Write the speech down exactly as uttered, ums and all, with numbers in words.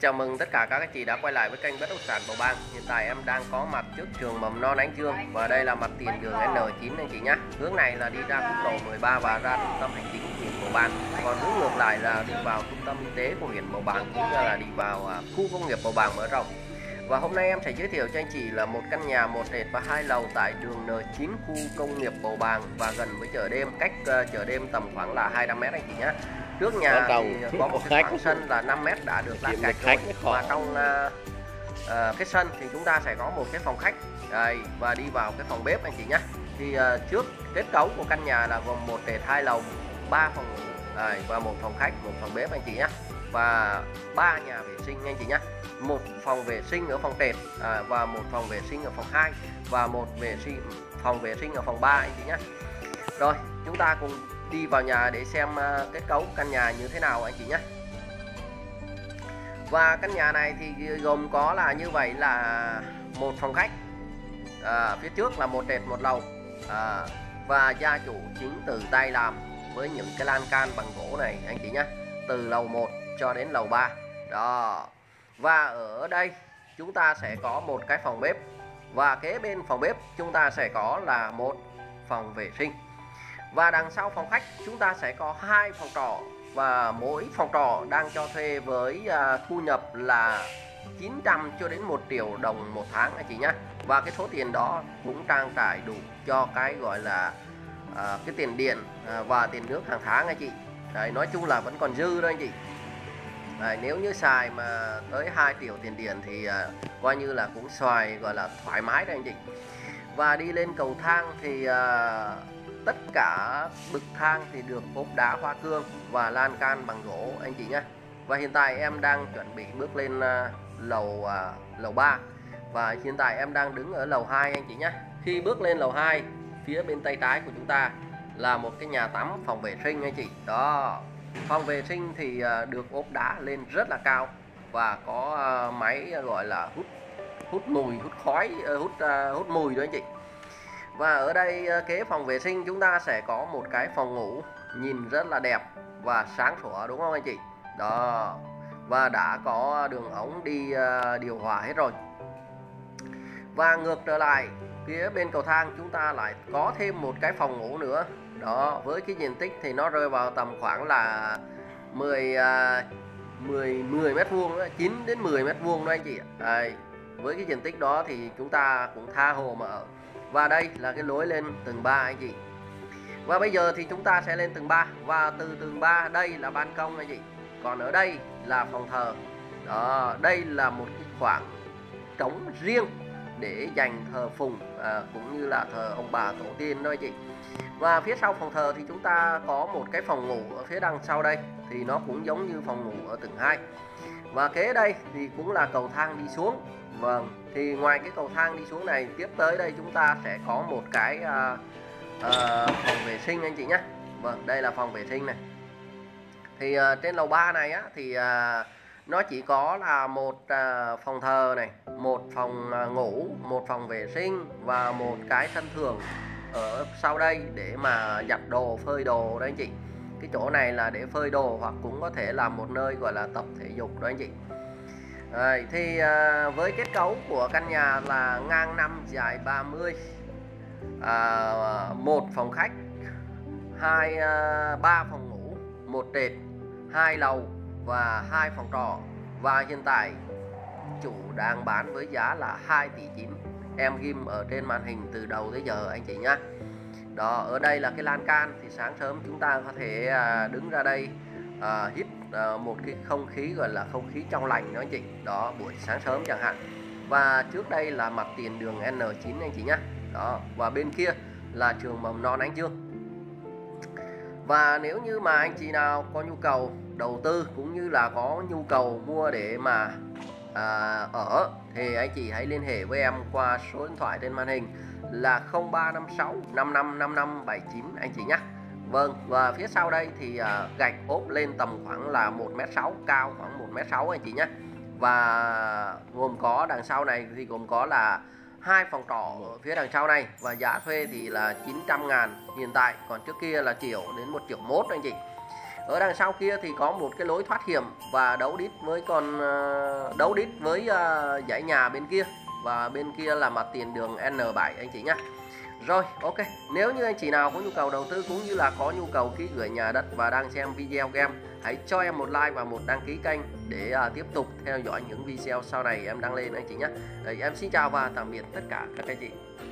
Chào mừng tất cả các anh chị đã quay lại với kênh bất động sản Bầu Bang. Hiện tại em đang có mặt trước trường mầm non Ánh Dương và đây là mặt tiền đường N chín anh chị nhé. Hướng này là đi ra quốc lộ mười ba và ra trung tâm hành chính của huyện Bầu Bang. Còn hướng ngược lại là đi vào trung tâm y tế của huyện Bầu Bang, cũng như là đi vào khu công nghiệp Bầu Bang mở rộng. Và hôm nay em sẽ giới thiệu cho anh chị là một căn nhà một trệt và hai lầu tại đường N chín khu công nghiệp Bầu Bang và gần với chợ đêm, cách chợ đêm tầm khoảng là hai trăm mét anh chị nhé. Trước nhà thì có một cái khoảng sân là năm mét đã được lát gạch rồi, và trong uh, uh, cái sân thì chúng ta sẽ có một cái phòng khách đây, và đi vào cái phòng bếp anh chị nhé. Thì uh, trước kết cấu của căn nhà là gồm một trệt hai lầu, ba phòng ngủ đây, và một phòng khách, một phòng bếp anh chị nhé, và ba nhà vệ sinh anh chị nhé. Một phòng vệ sinh ở phòng trệt à, và một phòng vệ sinh ở phòng hai và một vệ sinh phòng vệ sinh ở phòng ba anh chị nhé. Rồi chúng ta cùng đi vào nhà để xem uh, kết cấu căn nhà như thế nào anh chị nhé. Và căn nhà này thì gồm có là như vậy, là một phòng khách, à, phía trước là một trệt một lầu, à, và gia chủ chính tự tay làm với những cái lan can bằng gỗ này anh chị nhé, từ lầu một cho đến lầu ba đó. Và ở đây chúng ta sẽ có một cái phòng bếp, và kế bên phòng bếp chúng ta sẽ có là một phòng vệ sinh. Và đằng sau phòng khách chúng ta sẽ có hai phòng trọ, và mỗi phòng trọ đang cho thuê với uh, thu nhập là chín trăm cho đến một triệu đồng một tháng anh chị nhé. Và cái số tiền đó cũng trang trải đủ cho cái gọi là uh, cái tiền điện uh, và tiền nước hàng tháng anh chị. Đấy, nói chung là vẫn còn dư đó anh chị. Đấy, nếu như xài mà tới hai triệu tiền điện thì uh, coi như là cũng xoài gọi là thoải mái đó anh chị. Và đi lên cầu thang thì uh, tất cả bậc thang thì được ốp đá hoa cương và lan can bằng gỗ anh chị nhé. Và hiện tại em đang chuẩn bị bước lên uh, lầu uh, lầu ba, và hiện tại em đang đứng ở lầu hai anh chị nhé. Khi bước lên lầu hai, phía bên tay trái của chúng ta là một cái nhà tắm phòng vệ sinh anh chị. Đó, phòng vệ sinh thì uh, được ốp đá lên rất là cao và có uh, máy gọi là hút hút mùi, hút khói, uh, hút uh, hút mùi đó anh chị. Và ở đây kế phòng vệ sinh chúng ta sẽ có một cái phòng ngủ nhìn rất là đẹp và sáng sủa, đúng không anh chị? Đó, và đã có đường ống đi uh, điều hòa hết rồi. Và ngược trở lại, phía bên cầu thang chúng ta lại có thêm một cái phòng ngủ nữa. Đó, với cái diện tích thì nó rơi vào tầm khoảng là mười mét vuông, chín đến mười mét vuông đó anh chị. Đây, với cái diện tích đó thì chúng ta cũng tha hồ mà ở. Và đây là cái lối lên tầng ba anh chị. Và bây giờ thì chúng ta sẽ lên tầng ba, và từ tầng ba đây là ban công anh chị. Còn ở đây là phòng thờ. Đó, đây là một cái khoảng trống riêng để dành thờ phụng à, cũng như là thờ ông bà tổ tiên đó anh chị. Và phía sau phòng thờ thì chúng ta có một cái phòng ngủ ở phía đằng sau đây, thì nó cũng giống như phòng ngủ ở tầng hai. Và kế đây thì cũng là cầu thang đi xuống. Vâng, thì ngoài cái cầu thang đi xuống này, tiếp tới đây chúng ta sẽ có một cái uh, uh, phòng vệ sinh anh chị nhé. Vâng, đây là phòng vệ sinh này. Thì uh, trên lầu ba này á, thì uh, nó chỉ có là một uh, phòng thờ này, một phòng uh, ngủ, một phòng vệ sinh và một cái sân thượng ở sau đây để mà giặt đồ, phơi đồ đó anh chị. Cái chỗ này là để phơi đồ, hoặc cũng có thể là một nơi gọi là tập thể dục đó anh chị. Rồi, thì à, với kết cấu của căn nhà là ngang năm dài ba mươi, à, một phòng khách, hai à, ba phòng ngủ, một trệt, hai lầu và hai phòng trọ. Và hiện tại chủ đang bán với giá là hai tỷ chín. Em ghim ở trên màn hình từ đầu tới giờ anh chị nhá. Đó, ở đây là cái lan can, thì sáng sớm chúng ta có thể à, đứng ra đây à, hít à, một cái không khí gọi là không khí trong lành đó anh chị. Đó, buổi sáng sớm chẳng hạn. Và trước đây là mặt tiền đường N chín anh chị nhé. Đó, và bên kia là trường mầm non Ánh Dương. Và nếu như mà anh chị nào có nhu cầu đầu tư cũng như là có nhu cầu mua để mà à, ở, thì anh chị hãy liên hệ với em qua số điện thoại trên màn hình là không ba năm sáu năm năm năm năm bảy chín anh chị nhé. Vâng, và phía sau đây thì à, gạch ốp lên tầm khoảng là một mét sáu, cao khoảng một mét sáu anh chị nhé. Và gồm có đằng sau này thì gồm có là hai phòng trọ ở phía đằng sau này, và giá thuê thì là chín trăm ngàn hiện tại, còn trước kia là triệu đến một triệu mốt anh chị. Ở đằng sau kia thì có một cái lối thoát hiểm và đấu đít với con uh, đấu đít với uh, dãy nhà bên kia, và bên kia là mặt tiền đường N bảy anh chị nhé. Rồi, ok, nếu như anh chị nào có nhu cầu đầu tư cũng như là có nhu cầu ký gửi nhà đất và đang xem video của em, hãy cho em một like và một đăng ký kênh để uh, tiếp tục theo dõi những video sau này em đăng lên anh chị nhé. Đấy, em xin chào và tạm biệt tất cả các anh chị.